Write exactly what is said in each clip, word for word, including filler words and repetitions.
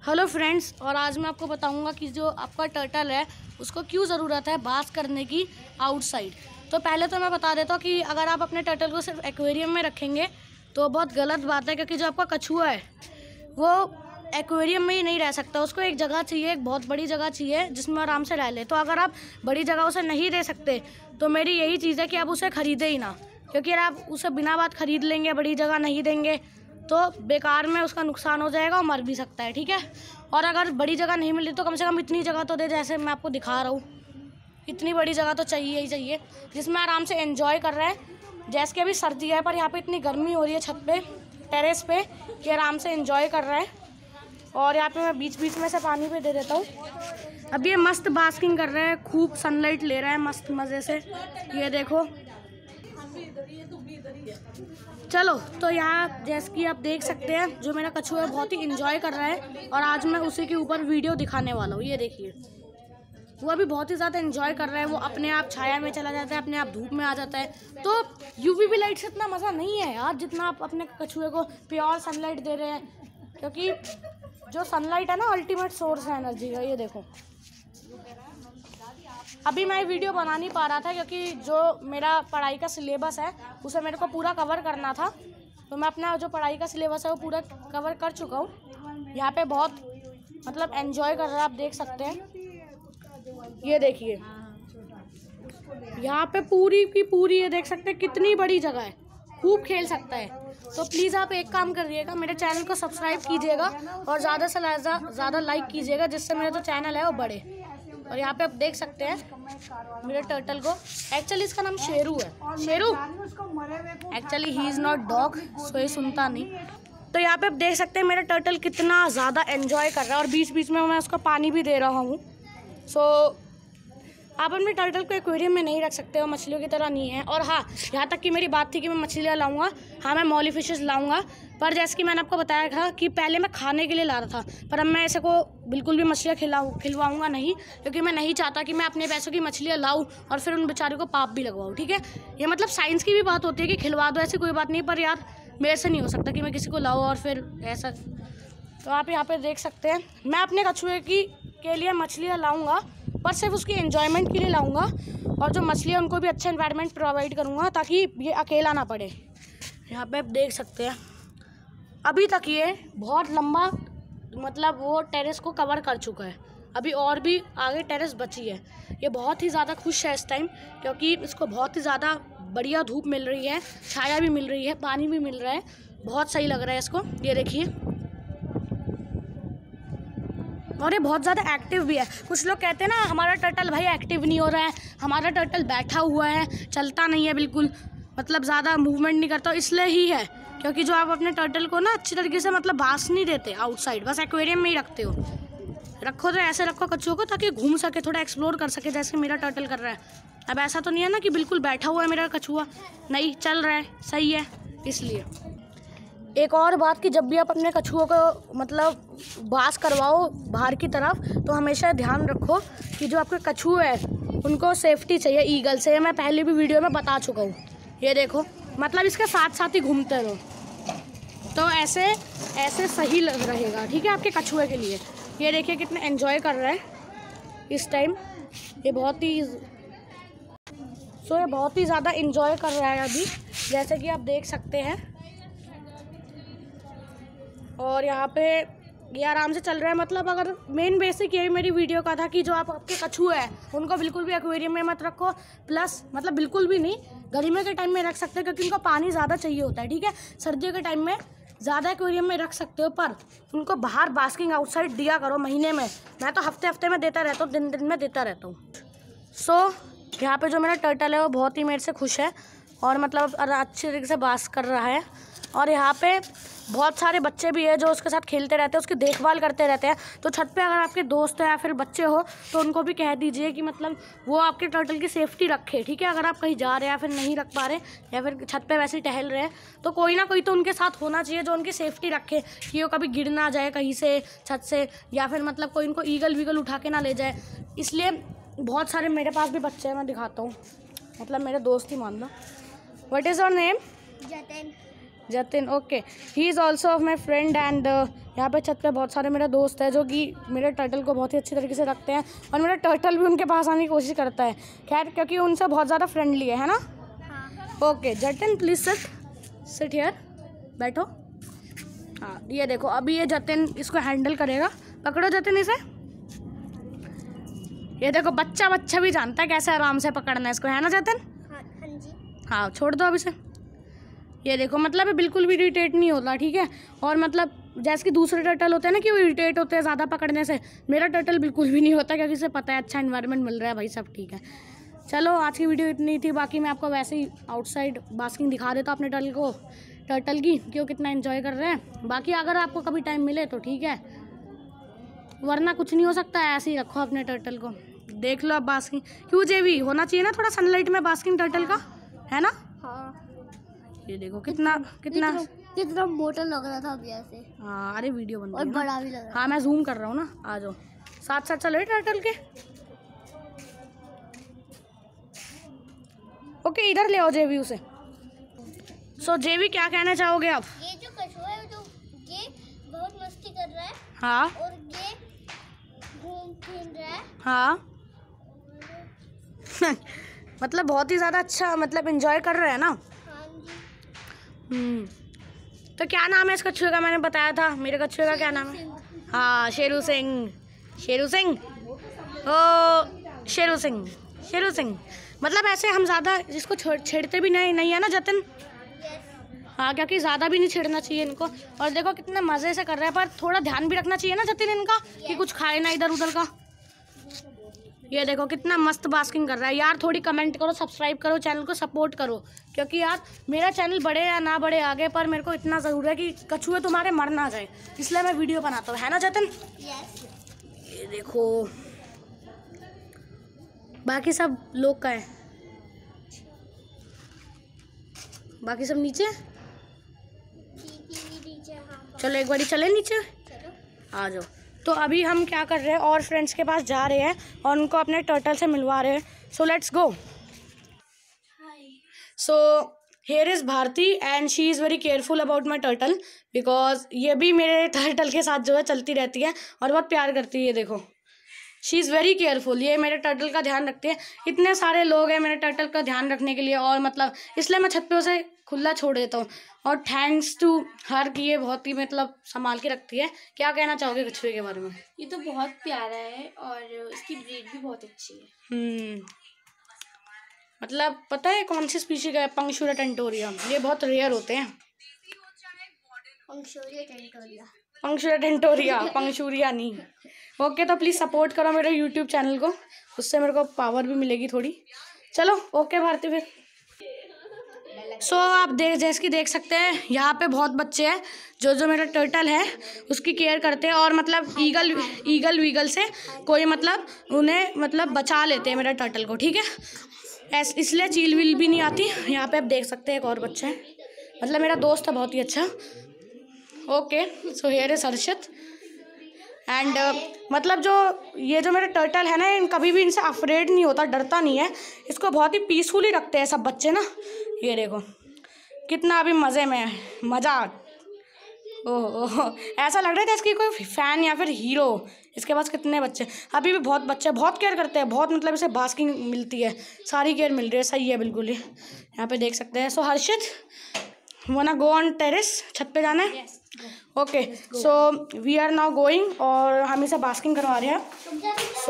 Hello friends, और आज मैं आपको बताऊंगा कि जो आपका टर्टल है उसको क्यों ज़रूरत है बास करने की आउटसाइड। तो पहले तो मैं बता देता हूँ कि अगर आप अपने टर्टल को सिर्फ एक्वेरियम में रखेंगे तो बहुत गलत बात है, क्योंकि जो आपका कछुआ है वो एक्वेरियम में ही नहीं रह सकता। उसको एक जगह चाहिए, एक बहुत बड़ी जगह चाहिए जिसमें आराम से रह ले। तो अगर आप बड़ी जगह उसे नहीं दे सकते तो मेरी यही चीज़ है कि आप उसे ख़रीदे ही ना, क्योंकि अगर आप उसे बिना बात ख़रीद लेंगे, बड़ी जगह नहीं देंगे तो बेकार में उसका नुकसान हो जाएगा और मर भी सकता है। ठीक है, और अगर बड़ी जगह नहीं मिली तो कम से कम इतनी जगह तो दे, जैसे मैं आपको दिखा रहा हूँ। इतनी बड़ी जगह तो चाहिए ही चाहिए जिसमें आराम से एंजॉय कर रहे हैं। जैसे कि अभी सर्दी है पर यहाँ पे इतनी गर्मी हो रही है छत पे, टेरेस पे, कि आराम से एंजॉय कर रहा है। और यहाँ पे मैं बीच बीच में से पानी पे दे देता हूँ। अभी ये मस्त बास्किंग कर रहे हैं, खूब सनलाइट ले रहा है मस्त मज़े से। ये देखो, चलो तो यहाँ जैसे कि आप देख सकते हैं जो मेरा कछुआ है बहुत ही इंजॉय कर रहा है, और आज मैं उसी के ऊपर वीडियो दिखाने वाला हूँ। ये देखिए, वो अभी बहुत ही ज़्यादा एंजॉय कर रहा है। वो अपने आप छाया में चला जाता है, अपने आप धूप में आ जाता है। तो यूवीबी लाइट से इतना मज़ा नहीं है यार जितना आप अपने कछुए को प्योर सनलाइट दे रहे हैं, क्योंकि जो सनलाइट है ना अल्टीमेट सोर्स है एनर्जी का। ये देखो, अभी मैं वीडियो बना नहीं पा रहा था क्योंकि जो मेरा पढ़ाई का सिलेबस है उसे मेरे को पूरा कवर करना था। तो मैं अपना जो पढ़ाई का सिलेबस है वो पूरा कवर कर चुका हूँ। यहाँ पे बहुत मतलब एंजॉय कर रहा है, आप देख सकते हैं। ये देखिए, यहाँ पे पूरी की पूरी ये देख सकते हैं कितनी बड़ी जगह है, खूब खेल सकता है। तो प्लीज़ आप एक काम करिएगा, मेरे चैनल को सब्सक्राइब कीजिएगा और ज़्यादा से ज़्यादा लाइक कीजिएगा, जिससे मेरा जो चैनल है वो बढ़े। और यहाँ पे आप देख सकते हैं मेरे टर्टल को, एक्चुअली इसका नाम शेरू है। Sheru actually he is not dog, so ये सुनता नहीं। तो यहाँ पे आप देख सकते हैं मेरा टर्टल कितना ज़्यादा एंजॉय कर रहा है, और बीच बीच में मैं उसको पानी भी दे रहा हूँ। सो आप अपने टर्टल को एक्वेरियम में नहीं रख सकते हो, मछलियों की तरह नहीं है। और हाँ, यहाँ तक कि मेरी बात थी कि मैं मछलियाँ लाऊंगा, हाँ मैं मॉली फिशेस लाऊंगा, पर जैसे कि मैंने आपको बताया था कि पहले मैं खाने के लिए ला रहा था, पर अब मैं ऐसे को बिल्कुल भी मछलियाँ खिलाऊँ खिलवाऊँगा नहीं, क्योंकि मैं नहीं चाहता कि मैं अपने पैसों की मछलियाँ लाऊँ और फिर उन बेचारों को पाप भी लगवाऊँ। ठीक है, ये मतलब साइंस की भी बात होती है कि खिलवा दो, ऐसी कोई बात नहीं, पर यार मेरे से नहीं हो सकता कि मैं किसी को लाऊँ और फिर ऐसा। तो आप यहाँ पर देख सकते हैं मैं अपने कछुए की के लिए मछलियाँ लाऊँगा, पर सिर्फ उसकी एंजॉयमेंट के लिए लाऊंगा, और जो मछलियाँ उनको भी अच्छा एनवायरनमेंट प्रोवाइड करूँगा ताकि ये अकेला ना पड़े। यहाँ पे आप देख सकते हैं अभी तक ये बहुत लंबा मतलब वो टेरेस को कवर कर चुका है। अभी और भी आगे टेरेस बची है। ये बहुत ही ज़्यादा खुश है इस टाइम, क्योंकि इसको बहुत ही ज़्यादा बढ़िया धूप मिल रही है, छाया भी मिल रही है, पानी भी मिल रहा है, बहुत सही लग रहा है इसको। ये देखिए, और ये बहुत ज़्यादा एक्टिव भी है। कुछ लोग कहते हैं ना हमारा टर्टल भाई एक्टिव नहीं हो रहा है, हमारा टर्टल बैठा हुआ है, चलता नहीं है बिल्कुल, मतलब ज़्यादा मूवमेंट नहीं करता। इसलिए ही है क्योंकि जो आप अपने टर्टल को ना अच्छी तरीके से मतलब बास नहीं देते आउटसाइड, बस एक्वेरियम में ही रखते हो। रखो तो ऐसे रखो कछुओं को ताकि घूम सके, थोड़ा एक्सप्लोर कर सके, जैसे मेरा टर्टल कर रहा है। अब ऐसा तो नहीं है ना कि बिल्कुल बैठा हुआ है मेरा कछुआ, नहीं, चल रहा है, सही है। इसलिए एक और बात कि जब भी आप अपने कछुओं को मतलब बास करवाओ बाहर की तरफ, तो हमेशा ध्यान रखो कि जो आपके कछुए हैं उनको सेफ्टी चाहिए ईगल से। मैं पहले भी वीडियो में बता चुका हूँ। ये देखो, मतलब इसके साथ साथ ही घूमते रहो, तो ऐसे ऐसे सही रहेगा। ठीक है, आपके कछुए के लिए। ये देखिए कितने एंजॉय कर रहा है इस टाइम, ये बहुत ही सो ये बहुत ही ज़्यादा एंजॉय कर रहा है अभी, जैसे कि आप देख सकते हैं। और यहाँ पे ये आराम से चल रहा है। मतलब अगर मेन बेसिक यही मेरी वीडियो का था कि जो आप आपके कछुए हैं उनको बिल्कुल भी एक्वेरियम में मत रखो, प्लस मतलब बिल्कुल भी नहीं, गर्मियों के टाइम में रख सकते हो क्योंकि उनको पानी ज़्यादा चाहिए होता है। ठीक है, सर्दियों के टाइम में ज़्यादा एक्वेरियम में रख सकते हो, पर उनको बाहर बास्किंग आउटसाइड दिया करो महीने में। मैं तो हफ्ते हफ्ते में देता रहता हूँ, दिन दिन में देता रहता हूँ। सो so, यहाँ पर जो मेरा टर्टल है वो बहुत ही मेरे से खुश है और मतलब अच्छी तरीके से बास कर रहा है। और यहाँ पे बहुत सारे बच्चे भी हैं जो उसके साथ खेलते रहते हैं, उसकी देखभाल करते रहते हैं। तो छत पे अगर आपके दोस्त हैं या फिर बच्चे हो तो उनको भी कह दीजिए कि मतलब वो आपके टर्टल की सेफ्टी रखे। ठीक है, अगर आप कहीं जा रहे हैं या फिर नहीं रख पा रहे या फिर छत पे वैसे ही टहल रहे हैं तो कोई ना कोई तो उनके साथ होना चाहिए जो उनकी सेफ्टी रखे, कि वो कभी गिर ना जाए कहीं से छत से, या फिर मतलब कोई उनको ईगल वीगल उठा के ना ले जाए। इसलिए बहुत सारे मेरे पास भी बच्चे हैं, मैं दिखाता हूँ, मतलब मेरे दोस्त ही मान लो। What is your name? Jatin. Jatin, okay. He is also of my friend and uh, यहाँ पे छत पे बहुत सारे मेरे दोस्त हैं जो कि मेरे टर्टल को बहुत ही अच्छी तरीके से रखते हैं और मेरा टर्टल भी उनके पास आने की कोशिश करता है। खैर क्योंकि उनसे बहुत ज़्यादा फ्रेंडली है है ना। Okay Jatin please sit sit here, बैठो। हाँ ये देखो अभी ये जतिन इसको हैंडल करेगा। पकड़ो जतिन इसे। ये देखो बच्चा बच्चा भी जानता है कैसे आराम से पकड़ना है इसको, है ना जतिन। हाँ, हाँ जी। हाँ छोड़ दो अब इसे। ये देखो मतलब ये बिल्कुल भी इरिटेट नहीं होता, ठीक है। और मतलब जैसे कि दूसरे टर्टल होते हैं ना कि वो इरिटेट होते हैं ज़्यादा पकड़ने से, मेरा टर्टल बिल्कुल भी नहीं होता क्योंकि इसे पता है अच्छा इन्वायरमेंट मिल रहा है भाई, सब ठीक है। चलो आज की वीडियो इतनी थी, बाकी मैं आपको वैसे ही आउटसाइड बास्किंग दिखा देता हूँ अपने टर्टल को टर्टल की कि वो कितना एंजॉय कर रहे हैं। बाकी अगर आपको कभी टाइम मिले तो ठीक है, वरना कुछ नहीं हो सकता है, ऐसे ही रखो अपने टर्टल को। देख लो अब बास्किंग क्यों जेवी होना चाहिए ना थोड़ा सनलाइट में बास्किंग टर्टल का, है ना। हाँ ये देखो कितना कितना कितना मोटा लग रहा था अभी ऐसे। हाँ अरे वीडियो बन रही और है ना। बड़ा भी लग रहा। हाँ मैं जूम कर रहा हूँ ना, आ जाओ साथ साथ चलो टर्टल के। ओके इधर ले आओ जेवी उसे। सो जेवी क्या कहना चाहोगे आप। ये जो कछुआ है जो ये बहुत मस्ती कर रहा है। हाँ और ये घूम फिर रहा है। हाँ मतलब बहुत ही ज़्यादा अच्छा मतलब एंजॉय कर रहे हैं ना। हाँ जी। हम्म तो क्या नाम है इस कछुए का, मैंने बताया था मेरे कछुए का क्या नाम है। हाँ शेरू सिंह, शेरू सिंह ओ शेरू सिंह शेरू सिंह। मतलब ऐसे हम ज़्यादा इसको छेड़ते भी नहीं नहीं है ना जतिन। हाँ क्योंकि ज़्यादा भी नहीं छेड़ना चाहिए इनको। और देखो कितने मज़े से कर रहे हैं, पर थोड़ा ध्यान भी रखना चाहिए ना जतिन इनका कि कुछ खाए ना इधर उधर का। ये देखो कितना मस्त बास्किंग कर रहा है यार। थोड़ी कमेंट करो, सब्सक्राइब करो, चैनल को सपोर्ट करो, क्योंकि यार मेरा चैनल बढ़े या ना बढ़े आगे, पर मेरे को इतना ज़रूर है कि कछुए तुम्हारे मर ना जाए, इसलिए मैं वीडियो बनाता हूँ, है ना जतिन। ये देखो बाकी सब लोग का है, बाकी सब नीचे। चलो एक बारी चले नीचे, आ जाओ। तो अभी हम क्या कर रहे हैं और फ्रेंड्स के पास जा रहे हैं और उनको अपने टर्टल से मिलवा रहे हैं। So let's go. So here is Bharti and she is very careful about my turtle, because ये भी मेरे टर्टल के साथ जो है चलती रहती है और बहुत प्यार करती है। ये देखो शी इज़ वेरी केयरफुल, ये मेरे टर्टल का ध्यान रखती है। इतने सारे लोग हैं मेरे टर्टल का ध्यान रखने के लिए, और मतलब इसलिए मैं छत पे उसे खुला छोड़ देता हूँ। और थैंक्स टू हर कि ये बहुत ही मतलब संभाल के रखती है। क्या कहना चाहोगे कछुए के बारे में। ये तो बहुत प्यारा है और इसकी ब्रीड भी बहुत अच्छी है। हम्म मतलब पता है कौन सी स्पीशी का है, पंगशूरा टेंटोरिया। ये बहुत रेयर होते हैं। पंगशूरिया टेंटोरिया पंगशूरा टेंटोरिया पंगशूरिया नहीं। ओके तो प्लीज़ सपोर्ट करो मेरे यूट्यूब चैनल को, उससे मेरे को पावर भी मिलेगी थोड़ी। चलो ओके भारती फिर। सो so, आप देख जैसे कि देख सकते हैं यहाँ पे बहुत बच्चे हैं जो जो मेरा टर्टल है उसकी केयर करते हैं, और मतलब ईगल ईगल वीगल से कोई मतलब उन्हें मतलब बचा लेते हैं मेरा टर्टल को, ठीक है। ऐस इसलिए चील वील भी नहीं आती। यहाँ पे आप देख सकते हैं एक और बच्चा है, मतलब मेरा दोस्त है बहुत ही अच्छा। Okay so here is Harshit and uh, मतलब जो ये जो मेरा टर्टल है ना, इन कभी भी इनसे अफ्रेड नहीं होता, डरता नहीं है। इसको बहुत ही पीसफुली रखते हैं सब बच्चे ना। ये देखो कितना अभी मज़े में मज़ा। ओह ऐसा लग रहा है जैसे कि कोई फ़ैन या फिर हीरो। इसके पास कितने बच्चे, अभी भी बहुत बच्चे बहुत केयर करते हैं, बहुत मतलब इसे बास्किंग मिलती है, सारी केयर मिल रही है। सही है बिल्कुल ही, यहाँ पे देख सकते हैं। सो हर्षित वाना गो ऑन टेरेस, छत पे जाना है। Okay so we are now going, और हम इसे बास्किंग करवा रहे हैं। सो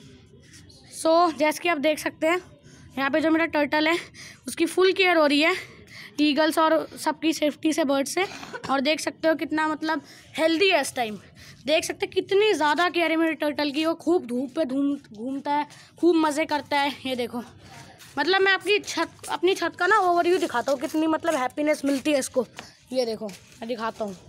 सो जैसे कि आप देख सकते हैं यहाँ पे जो मेरा टर्टल है उसकी फुल केयर हो रही है ईगल्स और सबकी सेफ्टी से, बर्ड से। और देख सकते हो कितना मतलब हेल्दी है इस टाइम। देख सकते हैं कितनी ज़्यादा केयर है मेरे टर्टल की। वो खूब धूप पे घूम घूमता है, खूब मज़े करता है। ये देखो मतलब मैं अपनी छत अपनी छत का ना ओवरव्यू दिखाता हूँ, कितनी मतलब हैप्पीनेस मिलती है इसको। ये देखो मैं दिखाता हूँ,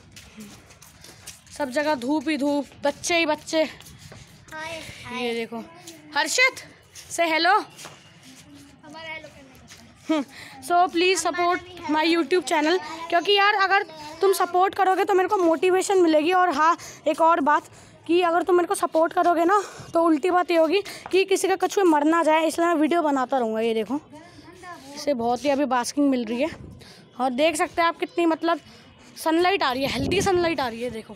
सब जगह धूप ही धूप, बच्चे ही बच्चे। ये देखो हर्षित से hello. So please support my YouTube channel, क्योंकि यार अगर तुम सपोर्ट करोगे तो मेरे को मोटिवेशन मिलेगी। और हाँ एक और बात कि अगर तुम मेरे को सपोर्ट करोगे ना तो उल्टी बात ये होगी कि किसी का कछुआ मर ना जाए, इसलिए मैं वीडियो बनाता रहूँगा। ये देखो इसे बहुत ही अभी बास्किंग मिल रही है, और देख सकते हैं आप कितनी मतलब सनलाइट आ रही है, हेल्दी सनलाइट आ रही है, देखो।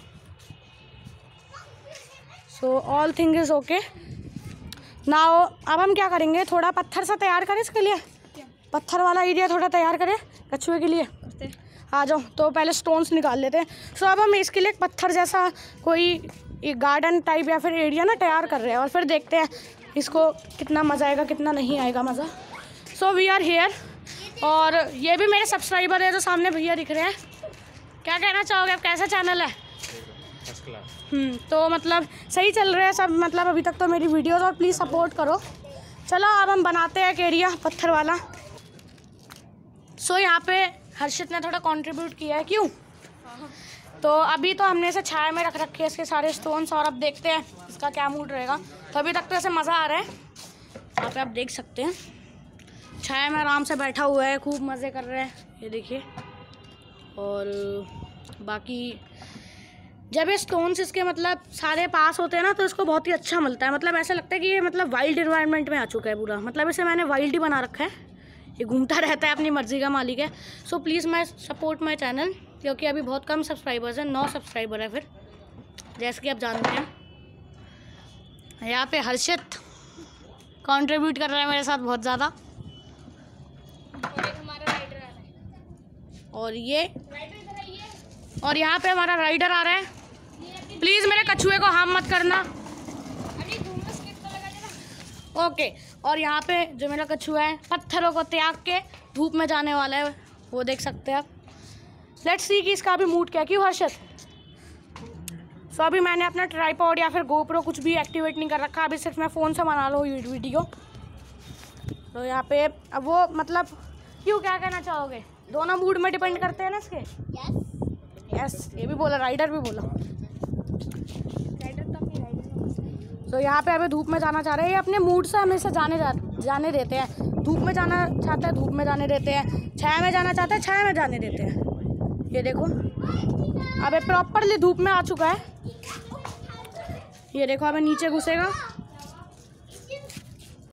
So all thing is okay. Now अब हम क्या करेंगे, थोड़ा पत्थर सा तैयार करें इसके लिए, पत्थर वाला एरिया थोड़ा तैयार करें कछुए के लिए। आ जाओ, तो पहले स्टोन्स निकाल लेते हैं। सो अब हम इसके लिए पत्थर जैसा कोई गार्डन टाइप या फिर एरिया ना तैयार कर रहे हैं, और फिर देखते हैं इसको कितना मज़ा आएगा कितना नहीं आएगा मज़ा। सो वी आर हेयर, और ये भी मेरे सब्सक्राइबर है जो सामने भैया दिख रहे हैं। क्या कहना चाहोगे आप, कैसा चैनल है? हम्म तो मतलब सही चल रहा है सब, मतलब अभी तक तो मेरी वीडियोस, और प्लीज़ सपोर्ट करो। चलो अब हम बनाते हैं एक एरिया पत्थर वाला। सो so, यहाँ पे हर्षित ने थोड़ा कंट्रीब्यूट किया है, क्यों? तो अभी तो हमने इसे छाया में रख रखे हैं इसके सारे स्टोन्स, और अब देखते हैं इसका क्या मूड रहेगा। तो अभी तक तो ऐसे मज़ा आ रहा है, यहाँ पे आप देख सकते हैं छाया में आराम से बैठा हुआ है, खूब मज़े कर रहे हैं, ये देखिए। और बाकी जब ये स्टोन्स इसके मतलब सारे पास होते हैं ना, तो इसको बहुत ही अच्छा मिलता है, मतलब ऐसा लगता है कि ये मतलब वाइल्ड इन्वायरमेंट में आ चुका है पूरा, मतलब इसे मैंने वाइल्ड ही बना रखा है, ये घूमता रहता है, अपनी मर्जी का मालिक है। So please my support my channel, क्योंकि अभी बहुत कम सब्सक्राइबर्स हैं, नौ सब्सक्राइबर है फिर, जैसे कि आप जानते हैं। यहाँ पे हर्षित कंट्रीब्यूट कर रहा है मेरे साथ बहुत ज़्यादा, और ये और यहाँ पे हमारा राइडर आ रहा है। प्लीज़ मेरे कछुए को हार्म मत करना, ओके। और यहाँ पे जो मेरा कछुआ है पत्थरों को त्याग के धूप में जाने वाला है, वो देख सकते हैं आप। लेट्स सी कि इसका अभी मूड क्या, क्यों हर्षित? सो अभी मैंने अपना ट्राइपॉड या फिर गोप्रो कुछ भी एक्टिवेट नहीं कर रखा, अभी सिर्फ मैं फ़ोन से बना लो ये वीडियो। तो यहाँ पे अब वो मतलब क्यों, क्या कहना चाहोगे? दोनों मूड में डिपेंड करते हैं ना इसके। यस यस, ये भी बोला, राइडर भी बोला। राइडर तो अपनी राइडर। तो यहाँ पे अभी धूप में जाना चाह रहे हैं, ये अपने मूड से हमेशा जाने जा जाने देते हैं। धूप में जाना चाहता है धूप में जाने देते हैं, छाया में जाना चाहता है छाया में जाने देते हैं। ये देखो अबे प्रॉपरली धूप में आ चुका है, ये देखो अबे नीचे घुसेगा